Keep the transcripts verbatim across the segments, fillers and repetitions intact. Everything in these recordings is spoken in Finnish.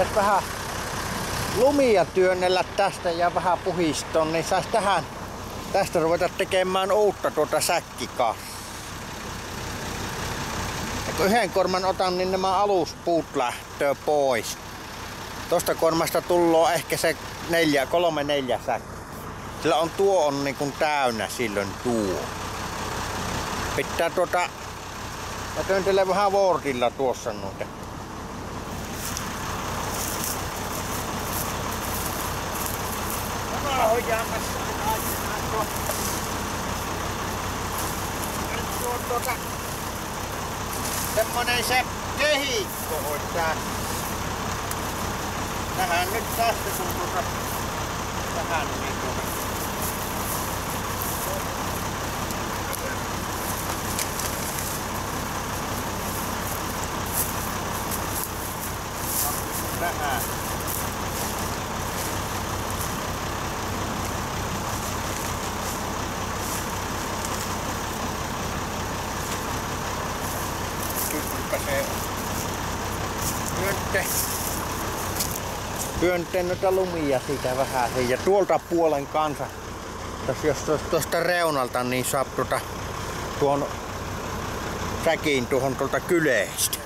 sais vähän lumia työnnellä tästä ja vähän puhiston, niin sais tähän tästä ruveta tekemään uutta tuota säkkikassaa. Ja kun yhden korman otan, niin nämä aluspuut lähtee pois. Tosta kormasta tulloo ehkä se neljä, kolme neljä säkkiä. Sillä on tuo on niin kuin täynnä silloin tuo. Pitää tuota... Mä työntelen vähän vortilla tuossa noita. Tämä on hojaamassa aikanaan tuo. Nyt tuo tuota... Semmonen se kehikko on tää. Tähän nyt tästä kun tuota... Tähän niin tuota. Tähän. Kylläpä se pyöntte. Pyöntte noita lumia siitä vähän. Ja tuolta puolen kanssa. Jos tuosta reunalta niin saa tuota tuon säkin tuohon tuolta kyleistä.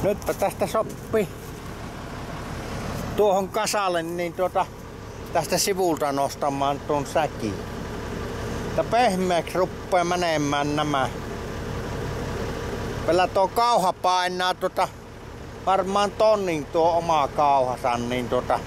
Nytpä tästä sopii tuohon kasalle niin tuota, tästä sivulta nostamaan tuon säkin. Ja pehmeäksi ruppee menemään nämä. Vielä tuo kauha painaa tuota, varmaan tonnin tuo oma kauhansa, niin tuota,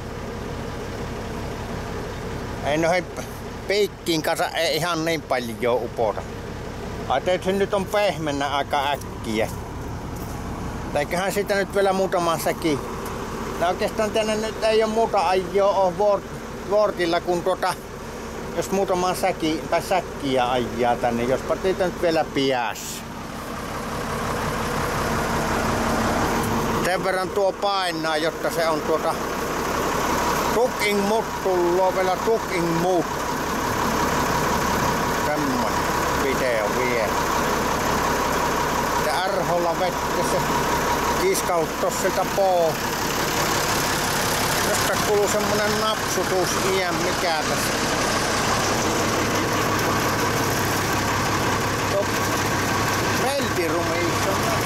ei noihin piikkiin kanssa ei ihan niin paljon upota. Ajattelin, että se nyt on pehmennä aika äkkiä. Eiköhän siitä nyt vielä muutama säki. Ja oikeastaan tänne nyt ei ole muuta ajoa vuortilla, kun tuota, jos muutaman säki, tai säkkiä ajaa tänne, jospa teitä nyt vielä piäs. Sen verran tuo painaa, jotta se on tuota tuking mut, tulloo vielä tuking mut. Semmoinen video vielä. Ja arholla vettä se kiskauttaa sieltä pois. Josta kuuluu semmonen napsutus iän mikä tässä. Tuo peltirumiissa on.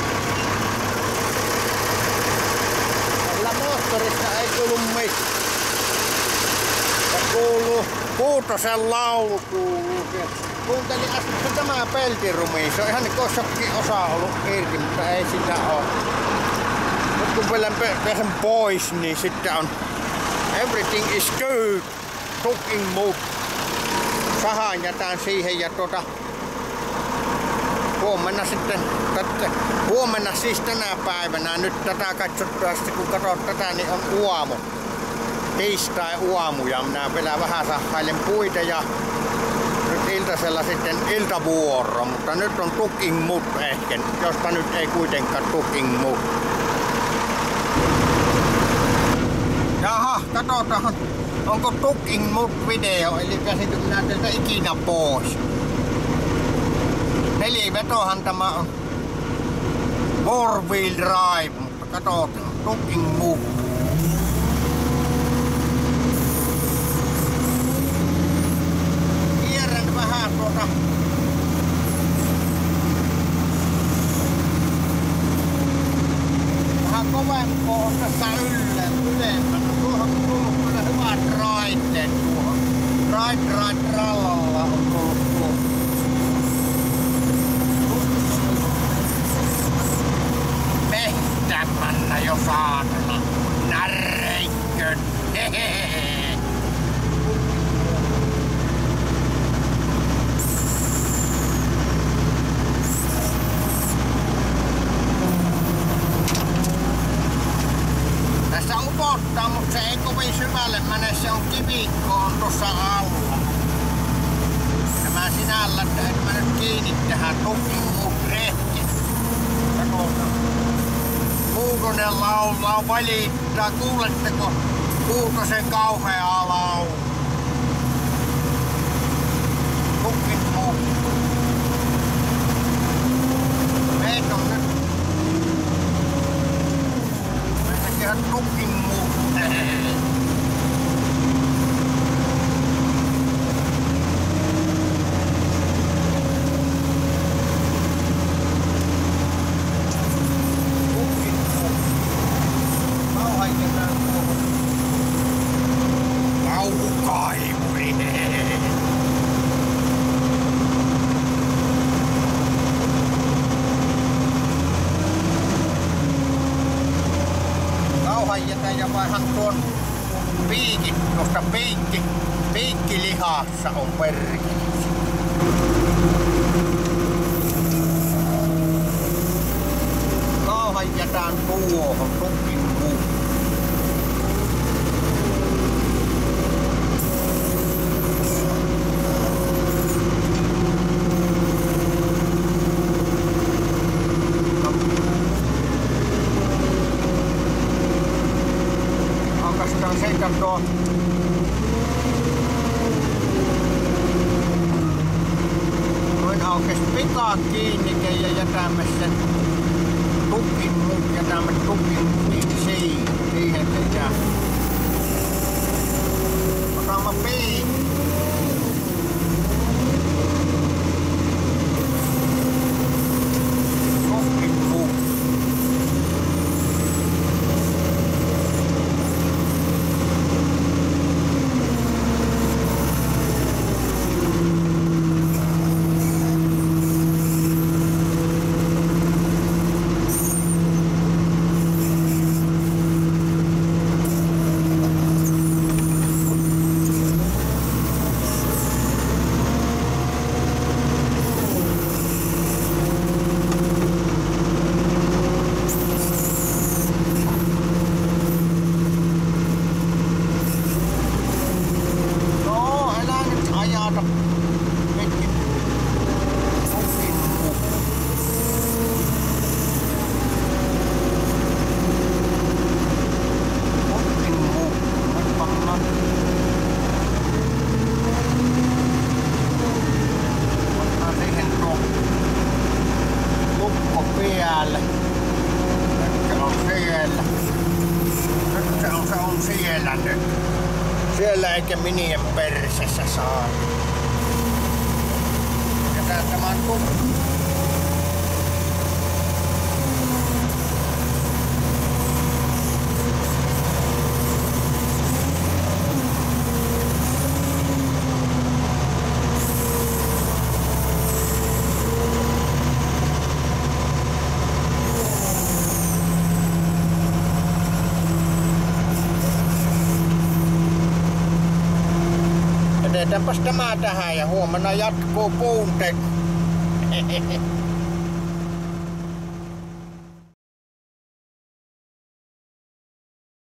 Tällä moottorissa ei kuulu mitään. Ja kuuluu Kuutosen laulu kuuluu. Kuuntelin äsken tämä peltirumi. Se on ihan niin kuin jossakin osa ollut irti, mutta ei sitä oo. Nyt kun vielä pääsen pois, niin sitten on everything is good. Cooking move. Sahan jätän siihen ja tuota huomenna sitten, tätä, huomenna siis tänä päivänä, nyt tätä katsottua sitten kun katsot tätä, niin on aamu. Tiistai aamu ja minä vielä vähän sahailen puita ja nyt iltasella sitten iltavuoro, mutta nyt on tuking mut ehkä, josta nyt ei kuitenkaan tuking mut. Jaha, katsotaan onko tuking mut video, eli käsitys minä teiltä ikinä pois. Nelivetohan tämä on four wheel drive, mutta katsotaan tuking mut. Vähän tuota vähän kovempaa on tässä ylle, ylempänä. Tuohon on tullut kyllä hyvät raiteet tuohon. Ride, ride, trallalla on tullut tuohon. Mehtämällä jo saatana. Närreikkön. Hehehe. Tässä upottaa, mutta se ei kovin syvälle mene, se on kivikko on tuossa alla. Tämä sinällä, että et mä nyt kiinni tähän tuking mut rehti. Katsotaan. Kuutonen laulaa, valittaa, kuuletteko Kuutosen kauheaa laulu? Tuking mut. Meitä on nyt ihan tuking mut. Kauhukaivuri. Kauhanjätän ja vaihan tuon piikin, koska piikki, piikkilihassa on perkele. Kauhanjätän tuohon tukin muu. Sekä tuo noin aukes pikaa kiinni ja jätämme sen tukin mut, jätämme tukin niin siihen, siihen se jää. Otamme piikki. Tukin mut. eikä minien persessä saa. Ja tämä on tukka. Jätetäänpäs tämä tähän ja huomenna jatkuu puuntek.